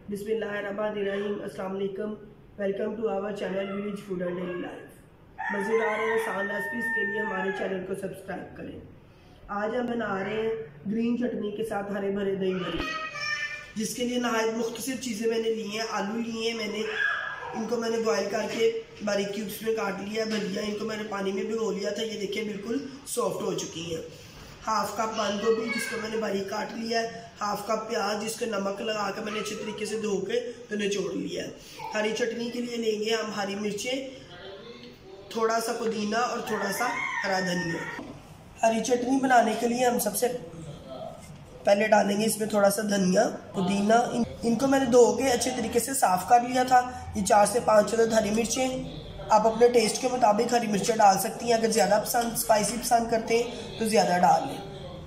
बिस्मिल्लाहिर्रहमानिर्रहीम। अस्सलाम वालेकुम। Welcome to our channel village food and daily life. मज़ेदार और आसान रेसिपीज़ के लिए हमारे चैनल को सब्सक्राइब करें। आज हम बना रहे हैं ग्रीन चटनी के साथ हरे भरे दही भरे, जिसके लिए नहायत मुख्तलिफ चीज़ें मैंने ली हैं। आलू लिए हैं मैंने, इनको मैंने बॉयल करके बारीक क्यूब्स में काट लिया। भजिया इनको मैंने पानी में भिगो लिया था, ये देखिए बिल्कुल सॉफ्ट हो चुकी हैं। हाफ कप बंद गोभी जिसको मैंने बारीक काट लिया है। हाफ कप प्याज जिसको नमक लगा कर मैंने अच्छे तरीके से धो के तो निचोड़ लिया है। हरी चटनी के लिए लेंगे हम हरी मिर्चें, थोड़ा सा पुदीना और थोड़ा सा हरा धनिया। हरी चटनी बनाने के लिए हम सबसे पहले डालेंगे इसमें थोड़ा सा धनिया, पुदीना। इनको मैंने धो के अच्छे तरीके से साफ कर लिया था। ये 4 से 5 अदद हरी मिर्चें, आप अपने टेस्ट के मुताबिक हरी मिर्चें डाल सकती हैं। अगर ज़्यादा स्पाइसी पसंद करते हैं तो ज़्यादा डाल लें।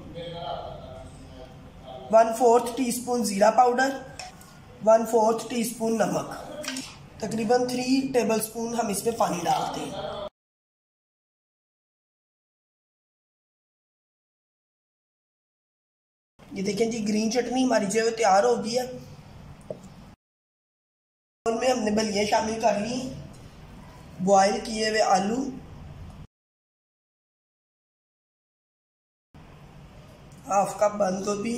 1/4 टीस्पून ज़ीरा पाउडर, 1/4 टीस्पून नमक, तकरीबन 3 टेबलस्पून हम इसमें पानी डालते हैं। ये देखें जी, ग्रीन चटनी हमारी जो है तैयार हो गई है। में हमने बलियाँ शामिल कर ली, बॉयल किए हुए आलू, हाफ कप बंद गोभी,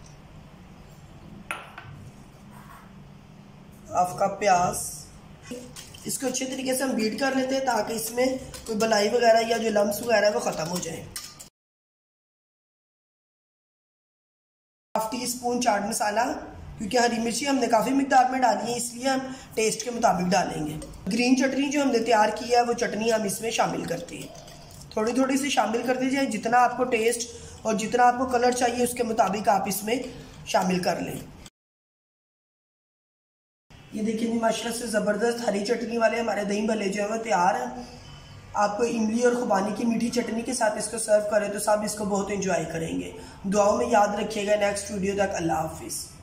हाफ कप प्याज। इसको अच्छे तरीके से हम बीट कर लेते हैं ताकि इसमें कोई बनाई वगैरह या जो लम्स वगैरह है वो ख़त्म हो जाए। Half teaspoon chaat masala, क्योंकि हरी मिर्ची हमने काफ़ी मिकदार में डाली है इसलिए हम टेस्ट के मुताबिक डालेंगे। ग्रीन चटनी जो हमने तैयार की है वो चटनी हम इसमें शामिल करते हैं। थोड़ी थोड़ी सी शामिल करते जाए, जितना आपको टेस्ट और जितना आपको कलर चाहिए उसके मुताबिक आप इसमें शामिल कर लें। ये देखिए माशाल्लाह से ज़बरदस्त हरी चटनी वाले हमारे दही भल्ले जो है वो तैयार हैं। आपको इमली और खुबानी की मीठी चटनी के साथ इसको सर्व करें तो सब इसको बहुत एंजॉय करेंगे। दुआओं में याद रखिएगा। नेक्स्ट वीडियो तक अल्लाह हाफिज़।